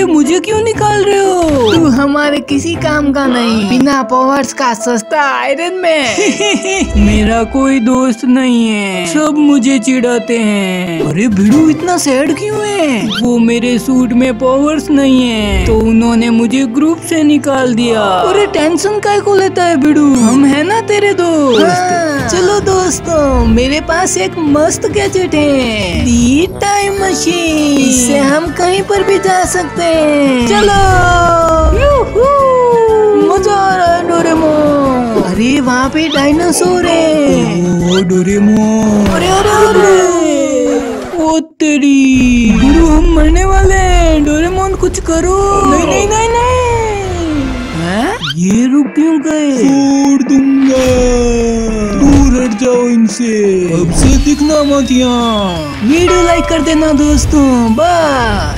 मुझे क्यों निकाल रहे हो? तू हमारे किसी काम का नहीं, बिना पावर्स का सस्ता आयरन मैन। मेरा कोई दोस्त नहीं है, सब मुझे चिढ़ाते हैं। अरे भिड़ू इतना सैड क्यों है? वो मेरे सूट में पावर्स नहीं है तो उन्होंने मुझे ग्रुप से निकाल दिया। अरे टेंशन काय को लेता है भिड़ू, हम है ना तेरे दोस्त। हाँ। चलो दोस्तों, मेरे पास एक मस्त गैजेट है, दी टाइम मशीन। इससे हम कहीं पर भी जा सकते हैं। चलो, मजा आ रहा है डोरेमोन। अरे वहाँ पे डायनासोर है। ओ डोरेमोन, अरे अरे अरे, ओ तेरी भिड़ू, हम मरने वाले हैं। डोरेमोन कुछ करो। नहीं नहीं नहीं नहीं। ये रुक क्यों गए? छोड़ दूंगा, दूर हट जाओ इनसे, अब से दिखना मत यहाँ। वीडियो लाइक कर देना दोस्तों, बाय।